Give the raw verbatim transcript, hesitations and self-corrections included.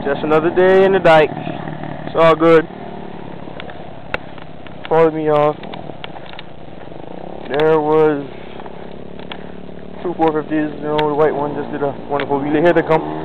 Just another day in the dike. It's all good. Followed me off. There was two four fifties, you know, the white one just did a wonderful wheelie. Here they come.